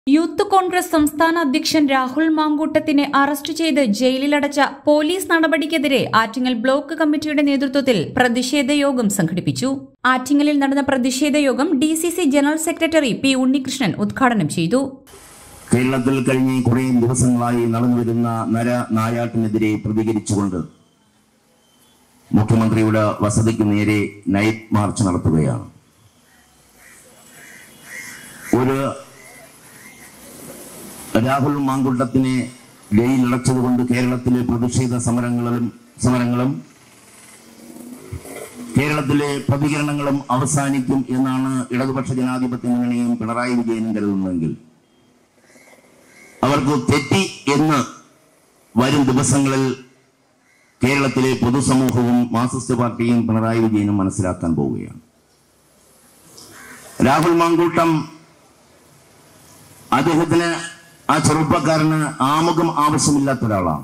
Youth Congress സംസ്ഥാന അധ്യക്ഷൻ Rahul മാങ്കൂട്ടത്തിനെ arrest ചെയ്ത് ജയിലിലടച്ച പോലീസ് നടപടിക്കെതിരെ ആറ്റിങ്ങൽ ബ്ലോക്ക് കമ്മിറ്റിയുടെ നേതൃത്വത്തിൽ പ്രതിഷേധ യോഗം സംഘടിപ്പിച്ചു. ആറ്റിങ്ങലിൽ നടന്ന പ്രതിഷേധ യോഗം DCC general secretary P. Unnikrishnan ഉദ്ഘാടനം ചെയ്തു. കേരളത്തിൽ കഴിഞ്ഞ കുറേ ദിവസങ്ങളായി നടന്നുവരുന്ന നരനായാട്ടിനെതിരെ പ്രതികരിച്ചുകൊണ്ട് മുഖ്യമന്ത്രിയുടെ വസതിക്ക് നേരെ നൈറ്റ് മാർച്ച് നടത്തുകയാണ്. ഒരു രാഹുൽ മാങ്കൂട്ടത്തിനെ ജയിലിലടച്ചതുകൊണ്ട് കേരളത്തിലെ പ്രതിഷേധ സമരങ്ങളും കേരളത്തിലെ പ്രതികരണങ്ങളും അവസാനിക്കും എന്നാണ് ഇടതുപക്ഷ ജനാധിപത്യ മുന്നണിയും പിണറായി വിജയനും കരുതുന്നതെങ്കിൽ അവർക്ക് തെറ്റി എന്ന് വരും ദിവസങ്ങളിൽ കേരളത്തിലെ പൊതുസമൂഹവും മാർക്സിസ്റ്റ് പാർട്ടിയും പിണറായി വിജയനും മനസ്സിലാക്കാൻ പോവുകയാണ്. രാഹുൽ മാങ്കൂട്ടം അദ്ദേഹത്തിന് ആ ചെറുപ്പക്കാരന് ആമുഖം ആവശ്യമില്ലാത്ത ഒരാളാണ്.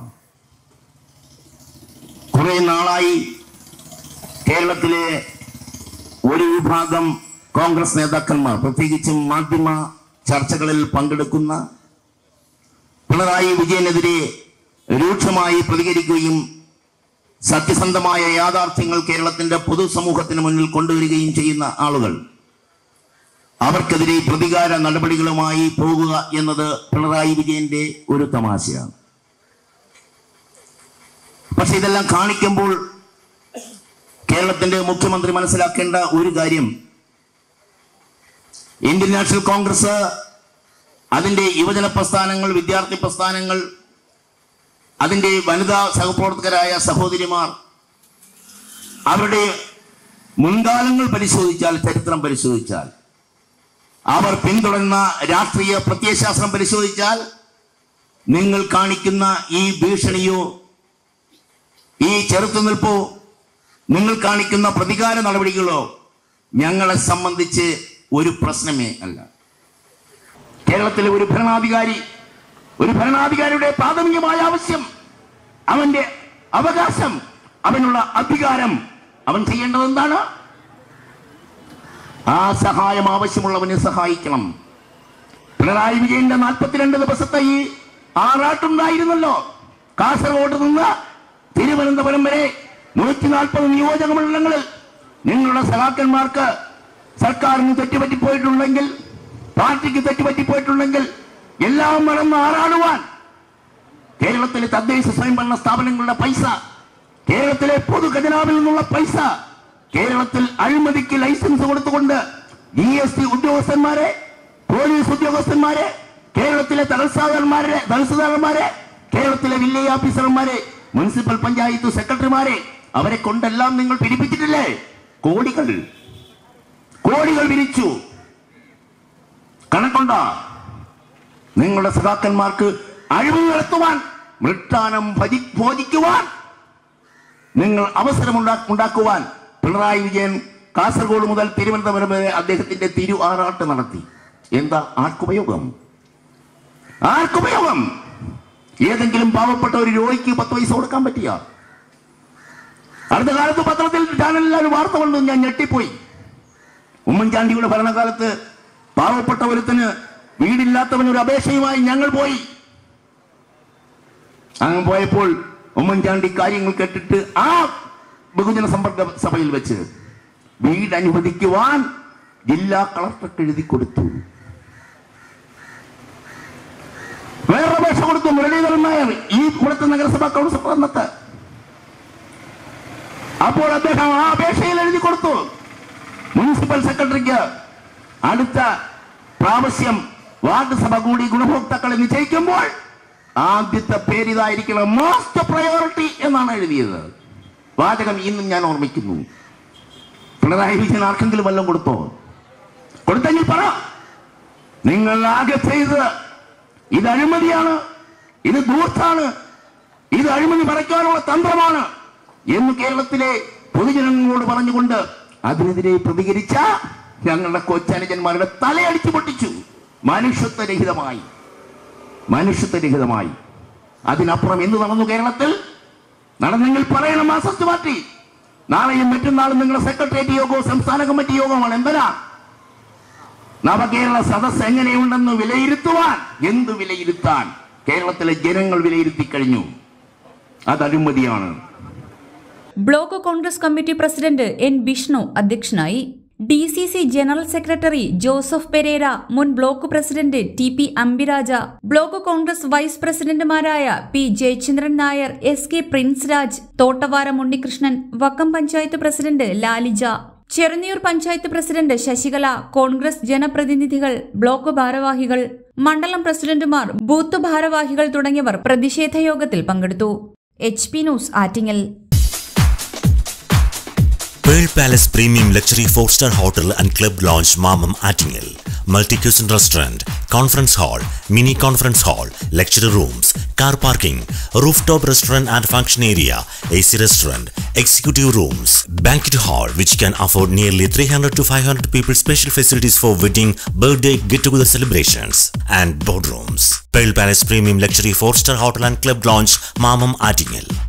കുറെ നാളായി കേരളത്തിലെ ഒരു വിഭാഗം കോൺഗ്രസ് നേതാക്കന്മാർ, പ്രത്യേകിച്ചും മാധ്യമ ചർച്ചകളിൽ പങ്കെടുക്കുന്ന പിണറായി വിജയനെതിരെ രൂക്ഷമായി പ്രതികരിക്കുകയും സത്യസന്ധമായ യാഥാർത്ഥ്യങ്ങൾ കേരളത്തിന്റെ പൊതുസമൂഹത്തിന് മുന്നിൽ കൊണ്ടുവരികയും ചെയ്യുന്ന ആളുകൾ, അവർക്കെതിരെ പ്രതികാര നടപടികളുമായി പോകുക എന്നത് പിണറായി വിജയന്റെ ഒരു തമാശയാണ്. പക്ഷെ ഇതെല്ലാം കാണിക്കുമ്പോൾ കേരളത്തിന്റെ മുഖ്യമന്ത്രി മനസ്സിലാക്കേണ്ട ഒരു കാര്യം, ഇന്ത്യൻ നാഷണൽ കോൺഗ്രസ്, അതിന്റെ യുവജന പ്രസ്ഥാനങ്ങൾ, വിദ്യാർത്ഥി പ്രസ്ഥാനങ്ങൾ, അതിന്റെ വനിതാ സഹപ്രവർത്തകരായ സഹോദരിമാർ, അവരുടെ മുൻകാലങ്ങൾ പരിശോധിച്ചാൽ, ചരിത്രം പരിശോധിച്ചാൽ, അവർ പിന്തുടരുന്ന രാഷ്ട്രീയ പ്രത്യയശാസ്ത്രം പരിശോധിച്ചാൽ, നിങ്ങൾ കാണിക്കുന്ന ഈ ഭീഷണിയോ ഈ ചെറുത്തുനിൽപ്പോ, നിങ്ങൾ കാണിക്കുന്ന പ്രതികാര നടപടികളോ ഞങ്ങളെ സംബന്ധിച്ച് ഒരു പ്രശ്നമേ അല്ല. കേരളത്തിലെ ഒരു ഭരണാധികാരിയുടെ പ്രാഥമികമായ ആവശ്യം, അവന്റെ അവകാശം, അവനുള്ള അധികാരം, അവൻ ചെയ്യേണ്ടത് എന്താണ്? ആ സഹായം ആവശ്യമുള്ളവനെ സഹായിക്കണം. പിണറായി വിജയന്റെ 42 ദിവസത്തെ ഈ ആറാട്ടുണ്ടായിരുന്നല്ലോ. കാസർഗോഡ് നിന്ന് തിരുവനന്തപുരം വരെ 140 നിയോജക മണ്ഡലങ്ങളിൽ നിങ്ങളുടെ സഖാക്കന്മാർക്ക് സർക്കാരിന് തെറ്റുപറ്റിപ്പോയിട്ടുണ്ടെങ്കിൽ, പാർട്ടിക്ക് തെറ്റുപറ്റിപ്പോയിട്ടുണ്ടെങ്കിൽ എല്ലാം മറന്ന് ആറാടുവാൻ കേരളത്തിലെ തദ്ദേശ സ്വയംഭരണ സ്ഥാപനങ്ങളുടെ പൈസ, കേരളത്തിലെ പൊതു ഖജനാവിൽ നിന്നുള്ള പൈസ, കേരളത്തിൽ അഴിമതിക്ക് ലൈസൻസ് കൊടുത്തുകൊണ്ട് GST ഉദ്യോഗസ്ഥന്മാരെ, പോലീസ് ഉദ്യോഗസ്ഥന്മാരെ, കേരളത്തിലെ തഹസിൽദാർമാരെ, കേരളത്തിലെ വില്ലേജ് ഓഫീസർമാരെ, മുനിസിപ്പൽ പഞ്ചായത്ത് സെക്രട്ടറിമാരെ, അവരെ കൊണ്ടെല്ലാം നിങ്ങൾ പിരിപ്പിച്ചിട്ടില്ലേ? കോടികൾ വിരിച്ചു. കണക്കുണ്ടോ? നിങ്ങളുടെ സഖാക്കന്മാർക്ക് അഴിമതി നടത്തുവാൻ, മൃട്ടാനം ഭോജിക്കുവാൻ നിങ്ങൾ അവസരമുണ്ടാക്കുവാൻ പിണറായി വിജയൻ കാസർഗോഡ് മുതൽ തിരുവനന്തപുരം വരെ അദ്ദേഹത്തിന്റെ ആറാട്ട് നടത്തി. എന്താ ആർക്കുപയോഗം? ഏതെങ്കിലും പാവപ്പെട്ട ഒരു രോഗിക്ക് 10 പൈസ കൊടുക്കാൻ പറ്റിയ? അടുത്ത കാലത്ത് പത്രത്തിൽ ചാനലിൽ വാർത്ത കൊണ്ട് ഞാൻ ഞെട്ടിപ്പോയി. ഉമ്മൻചാണ്ടിയുടെ ഭരണകാലത്ത് പാവപ്പെട്ട ഒരുത്തിന്, വീടില്ലാത്തവനൊരു അപേക്ഷയുമായി ഞങ്ങൾ പോയി. അങ്ങ് പോയപ്പോൾ ഉമ്മൻചാണ്ടി കാര്യങ്ങൾ കേട്ടിട്ട് ആ ബഹുജന സമ്പർക്ക സഭയിൽ വെച്ച് വീട് അനുവദിക്കുവാൻ ജില്ലാ കളക്ടർക്ക് എഴുതി കൊടുത്തു. വേറെ അപേക്ഷ കൊടുത്തു മുരളീധരൻ നായർ, ഈ കുളത്ത് നഗരസഭാ കൗൺസിലർ അന്നത്തെ. അപ്പോൾ അദ്ദേഹം ആ അപേക്ഷയിൽ എഴുതി കൊടുത്തു മുനിസിപ്പൽ സെക്രട്ടറിക്ക് അടുത്ത പ്രാവശ്യം വാർഡ് സഭ കൂടി ഗുണഭോക്താക്കളെ നിശ്ചയിക്കുമ്പോൾ ആദ്യത്തെ പേരിതായിരിക്കണം, മോസ്റ്റ് പ്രയോറിറ്റി എന്നാണ് എഴുതിയത്. വാചകം ഇന്നും ഞാൻ ഓർമ്മിക്കുന്നു. പിണറായി വിജയൻ ആർക്കെങ്കിലും വല്ലതും കൊടുത്തോ? കൊടുത്തെങ്കിൽ പറ. നിങ്ങൾ ആകെ ചെയ്ത് ഇത് അഴിമതിയാണ്, ഇത് ധൂർത്താണ്, ഇത് അഴിമതി മറയ്ക്കാനുള്ള തന്ത്രമാണ് എന്ന് കേരളത്തിലെ പൊതുജനങ്ങളോട് പറഞ്ഞുകൊണ്ട് അതിനെതിരെ പ്രതികരിച്ച ഞങ്ങളുടെ കൊച്ചനുജന്മാരുടെ തലയടിച്ചു പൊട്ടിച്ചു. മനുഷ്യത്വരഹിതമായി. അതിനപ്പുറം എന്ത് നടന്നു കേരളത്തിൽ? നടന്നെങ്കിൽ പറയണം മാർക്സിസ്റ്റ് പാർട്ടി. നാളെയും മറ്റന്നാളും നിങ്ങളുടെ സെക്രട്ടേറിയറ്റ് യോഗവും സംസ്ഥാന കമ്മിറ്റി യോഗമാണ്. എന്തിനാ? നവകേരള സദസ് എങ്ങനെയുണ്ടെന്ന് വിലയിരുത്തുവാൻ, എന്ത് വിലയിരുത്താൻ കേരളത്തിലെ ജനങ്ങൾ വിലയിരുത്തി കഴിഞ്ഞു. അത് അഴിമതിയാണ്. Block Congress committee president N Vishnu അധ്യക്ഷനായി. DCC general secretary Joseph Pereira, മുൻ block president TP Ambiraja, block Congress vice പ്രസിഡന്റുമാരായ P Jayachandran Nair, SK Prince Raj, Thottavaram Unnikrishnan, Vakkom panchayat president Lalija, Cherunniyoor panchayat president Sasikala, Congress ജനപ്രതിനിധികൾ, ബ്ലോക്ക് ഭാരവാഹികൾ, മണ്ഡലം പ്രസിഡന്റുമാർ, ബൂത്ത് ഭാരവാഹികൾ തുടങ്ങിയവർ പ്രതിഷേധ യോഗത്തിൽ പങ്കെടുത്തു. HP news Attingal. Pearl Palace Premium Luxury 4-star Hotel and Club Lounge Mamam Attingel. Multi-cuisine restaurant, conference hall, mini conference hall, lecture rooms, car parking, rooftop restaurant and function area, AC restaurant, executive rooms, banquet hall which can afford nearly 300 to 500 people, special facilities for wedding, birthday, get-together celebrations and boardrooms. Pearl Palace Premium Luxury 4-star Hotel and Club Lounge Mamam Attingel.